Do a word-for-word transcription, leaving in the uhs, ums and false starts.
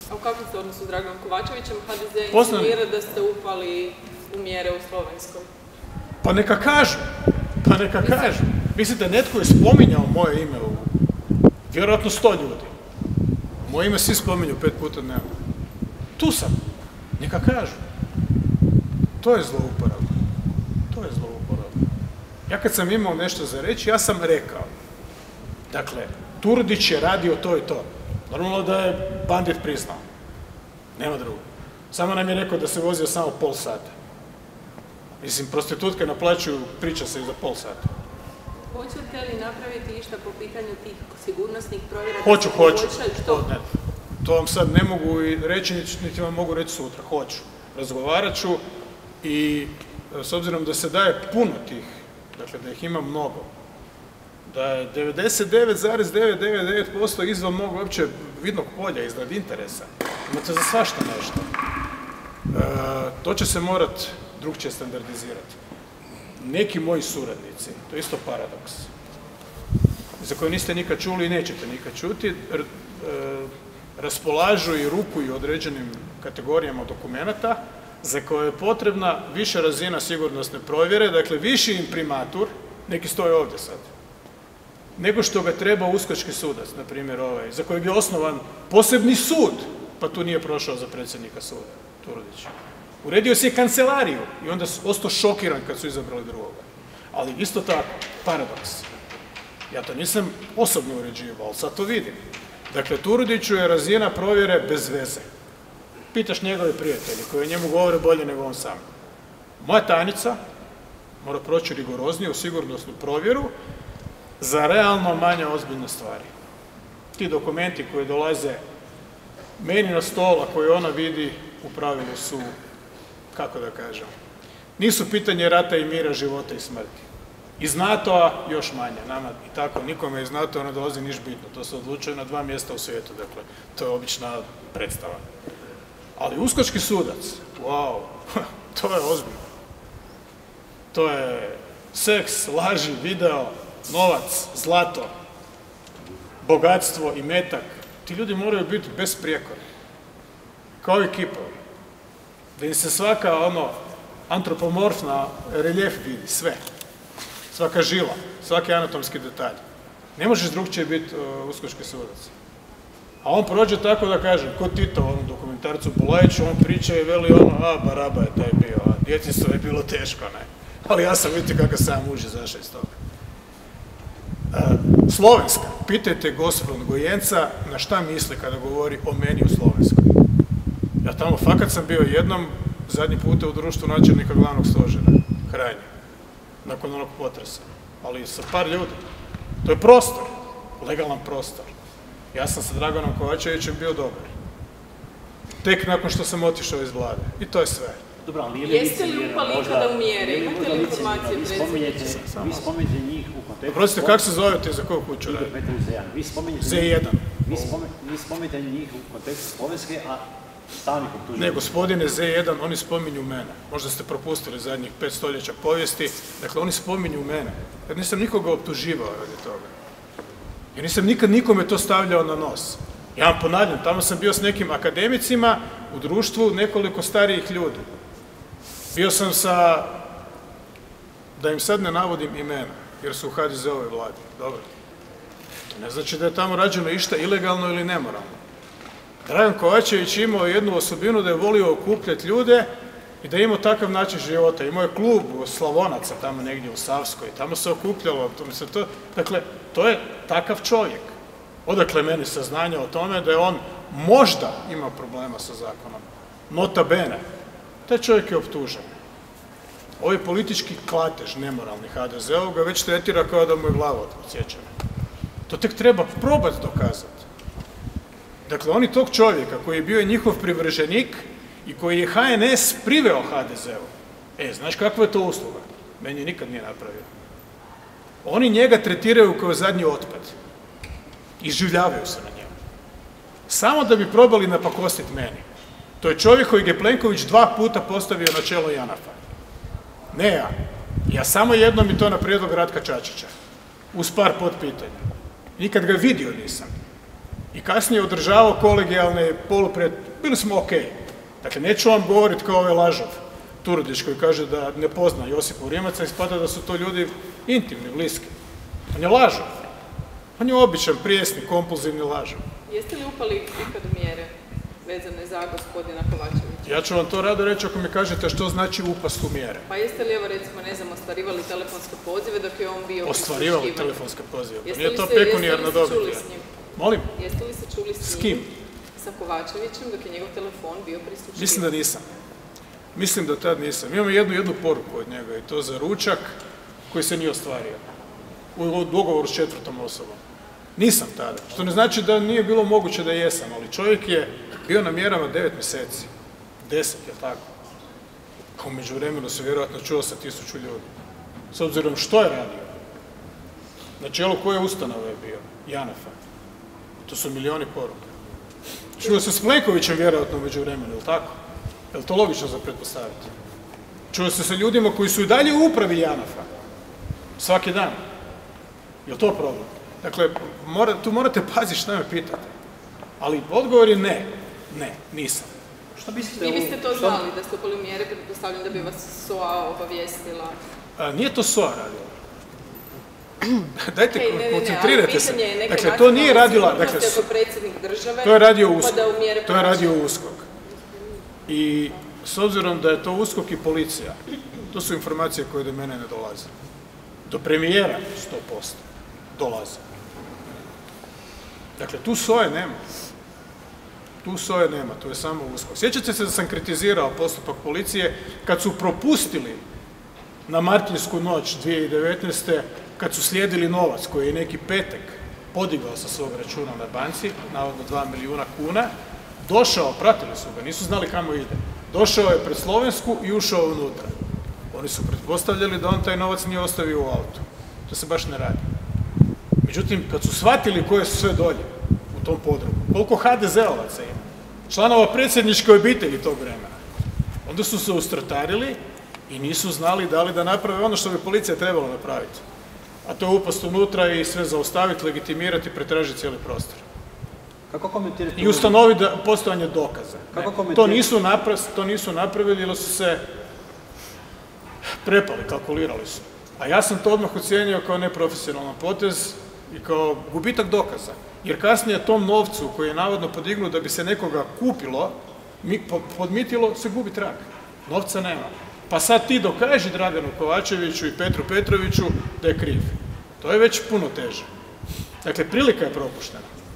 A u kakvom ste odnosu s Draganom Kovačevićem? ha de ze insinuira da ste upali u mjere u Slovenskoj. Pa neka kažu, pa neka kažu. Mislite, netko je spominjao moje ime u vjerojatno sto ljudi. Moje ime svi spominju pet puta dnevno. Tu sam, neka kažu. To je zlouporaba. To je zlouporaba. Ja kad sam imao nešto za reći, ja sam rekao. Dakle, Turudić je radio to i to. Normalno da je bandit priznao. Nema drugo. Samo nam je rekao da se vozio samo pol sata. Mislim, prostitutke naplaćuju, priča se i za pol sata. Hoćete li napraviti išta po pitanju tih sigurnosnih provjera? Hoću, hoću. Što? Ne, to vam sad ne mogu reći, niti vam mogu reći sutra. Hoću. Razgovarat ću i s obzirom da se daje puno tih, dakle da ih ima mnogo, da je devedeset devet zarez devetsto devedeset devet posto izvan mog uopće vidnog polja, iznad interesa. Imate za svašta nešto. E, to će se morat drugčije standardizirati. Neki moji suradnici, to je isto paradoks, za koje niste nikad čuli i nećete nikad čuti, r, e, raspolažu i rukuju određenim kategorijama dokumenata za koje je potrebna viša razina sigurnosne provjere, dakle viši imprimatur, neki stoje ovdje sad, nego što ga treba uskočki sudac, na primjer ovaj, za kojeg je osnovan posebni sud, pa tu nije prošao za predsjednika suda, Turudić. Uredio si je kancelariju i onda ostao šokiran kad su izabrali drugoga. Ali isto tako, paradoks. Ja to nisam osobno uređivao, ali sad to vidim. Dakle, Turudiću je razina provjere bez veze. Pitaš njegove prijatelje koji njemu govore bolje nego on sam. Moja tajnica mora proći rigorozniju sigurnosnu provjeru za realno manje ozbiljne stvari. Ti dokumenti koji dolaze meni na stol, a koje ona vidi, u pravilu su, kako da kažem, nisu pitanje rata i mira, života i smrti. Iz NATO-a još manje, nama i tako, nikome iz NATO-a ne dolazi niš bitno, to se odlučuje na dva mjesta u svijetu, dakle, to je obična predstava. Ali uskočki sudac, wow, to je ozbiljno. To je seks, laži, video, novac, zlato, bogatstvo i metak. Ti ljudi moraju biti besprijekorni, kao i kipovi. Da im se svaka, ono, antropomorfna reljef vidi, sve. Svaka žila, svaki anatomski detalj. Ne možeš drugčije biti uh, uskočki sudac. A on prođe tako da kažem, ko Tito u onom dokumentarcu Bulajiću, on priča i veli ono, a baraba je taj bio, a djetinjstvo je bilo teško, ne. Ali ja sam vidite kakav sam muž izašao iz toga. Uh, Slovenska, pitajte gospodina Gojenca na šta misli kada govori o meni u Slovenskoj. Ja tamo fakat sam bio jednom, zadnji puta u društvu načelnika glavnog stožera, krajnje, nakon onog potresa, ali sa par ljudi. To je prostor, legalan prostor. Ja sam sa Draganom Kovačevićem bio dobar. Tek nakon što sam otišao iz vlade. I to je sve. Dobro, ali je jeste li upali ikada u mjere? Imate li informacije predsjedniče? Vi spomenete njih u kontekstu... Prostite, kako se zovete i za koju kuću radi? ze jedan. Vi spomenete njih u kontekstu Slovenske, a stalnih optužuju. Ne, gospodine ze jedan, oni spominju mene. Možda ste propustili zadnjih pet stoljeća povijesti. Dakle, oni spominju mene. Ja nisam nikoga optuživao radi toga. Ja nisam nikad nikome to stavljao na nos. Ja vam ponavljam, tamo sam bio s nekim akademicima u društvu nekoliko starijih ljudi. Bio sam sa, da im sad ne navodim imena, jer su u ha de ze-ovoj vladi. Dobro. To ne znači da je tamo rađeno išta ilegalno ili nemoralno. Dragan Kovačević imao jednu osobinu da je volio okupljati ljude i da je imao takav način života. Imao je klub Slavonaca tamo negdje u Savskoj, tamo se okupljalo. To, to, dakle, to je takav čovjek. Odakle meni saznanja o tome da je on možda imao problema sa zakonom. Nota bene, taj čovjek je optužen. Ovaj politički klatež, nemoralni ha de ze-ov ga već tretira kao da mu je glava odsječena. To tek treba probati dokazati. Dakle, oni tog čovjeka koji je bio njihov privrženik i koji je ha en es priveo ha de ze-u. E, znaš kakva je to usluga? Meni je nikad nije napravio. Oni njega tretiraju kao zadnji otpad. Iživljavaju se na njemu. Samo da bi probali napakostiti meni. To je čovjek kojeg je Plenković dva puta postavio na čelo Janafa. Ne ja. Ja samo jednom i to na prijedlog Ratka Čačića. Uz par potpitanja. Nikad ga vidio nisam. I kasnije održavao kolegijalne polupred, bili smo ok. Dakle, neću vam govoriti kao ovaj lažov Turudić koji kaže da ne pozna Josipu Rimaca i spada da su to ljudi intimni, bliski. On je lažov. On je običan, prijesni, kompulzivni lažov. Jeste li upali ikad u mjere vezane za gospodina Kovačevića? Ja ću vam to rado reći ako mi kažete što znači upast u mjere. Pa jeste li, evo recimo, ne znam, ostvarivali telefonske pozive dok je on bio... Ostvarivali telefonske pozive? Pa nije to pekunijarno dobro. Jeste li se čuli s njim? Molim? Jeste li se čuli s njim? S kim? Sa Kovačevićem dok je njegov telefon bio prisluškivan? Mislim da nisam. Mislim da tad nisam. Imamo jednu, jednu poruku od njega i to za ručak koji se nije ostvario. U dogovoru s četvrtom osobom. Nisam tada. Što ne znači da nije bilo moguće da jesam, ali čovjek je bio na mjerama devet mjeseci. Deset, je tako? A u međuvremenu se vjerojatno čuo sa tisuću ljudi. S obzirom što je radio. Na čelu koje ustanove je bio? Janafa. To su milioni poruka. Čuo se s Plenkovićem vjerojatno u međuvremenu, je li tako? Je li to logično za pretpostaviti? Čuo se sa ljudima koji su i dalje u upravi Janafa. Svaki dan. Je li to problem? Dakle, mora, tu morate paziti šta me pitate. Ali odgovor je ne. Ne, nisam. Što mislite? Vi biste to znali da ste upali u mjere, pretpostavljam da bi vas S O A obavijestila. A, nije to S O A radila. Dajte, Hej, ne, ne, koncentrirajte se. Ne, dakle, to nije radila... Dakle, predsjednik države, to je radio USKOK. Pa to je radio USKOK. I s obzirom da je to USKOK i policija, to su informacije koje do mene ne dolaze. Do premijera sto posto dolaze. Dakle, tu S O A nema. Tu S O A nema, to je samo USKOK. Sjećate se da sam kritizirao postupak policije kad su propustili na Martinsku noć dvije tisuće devetnaeste. kad su slijedili novac koji je neki petak podigao sa svog računa na banci, navodno dva milijuna kuna, došao, pratili su ga, nisu znali kamo ide. Došao je pred Slovensku i ušao unutra. Oni su pretpostavljali da on taj novac nije ostavio u autu. To se baš ne radi. Međutim, kad su shvatili koje su sve dolje u tom podrumu, koliko ha de zeovaca ima, članova predsjedničke obitelji tog vremena, onda su se ustratarili i nisu znali da li da naprave ono što bi policija trebala napraviti. A to je upast unutra i sve zaustaviti, legitimirati, pretražiti cijeli prostor. Kako komentirate? I ustanoviti da postojanje dokaza. Kako komentirate? To nisu, napra, to nisu napravili ili su se prepali, kalkulirali su. A ja sam to odmah ocijenio kao neprofesionalan potez i kao gubitak dokaza. Jer kasnije tom novcu koji je navodno podignut da bi se nekoga kupilo, podmitilo, se gubi trag. Novca nema. Pa sad ti dokaži Draganu Kovačeviću i Petru Petroviću da je kriv. To je već puno teže. Dakle, prilika je propuštena.